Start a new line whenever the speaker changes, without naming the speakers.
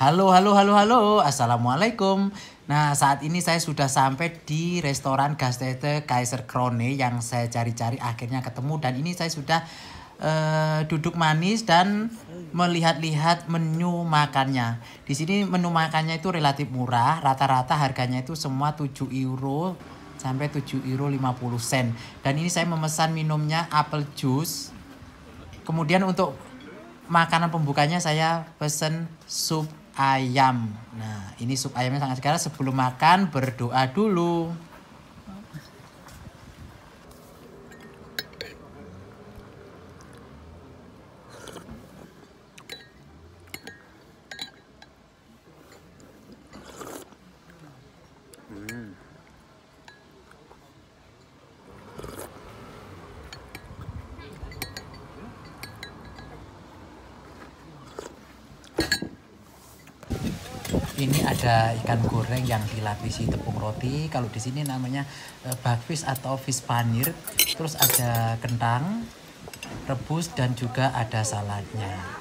Halo, halo, halo, halo. Assalamualaikum. Nah, saat ini saya sudah sampai di restoran Gastete Kaiser Krone yang saya cari-cari akhirnya ketemu. Dan ini saya sudah duduk manis dan melihat-lihat menu makannya. Di sini menu makannya itu relatif murah. Rata-rata harganya itu semua 7 euro sampai 7 euro 50 sen. Dan ini saya memesan minumnya apple juice. Kemudian untuk makanan pembukanya saya pesen sup ayam. Nah, ini sup ayamnya sangat segar. Sebelum makan berdoa dulu. Ini ada ikan goreng yang dilapisi tepung roti. Kalau di sini namanya bakfish atau fish panir. Terus ada kentang rebus dan juga ada saladnya.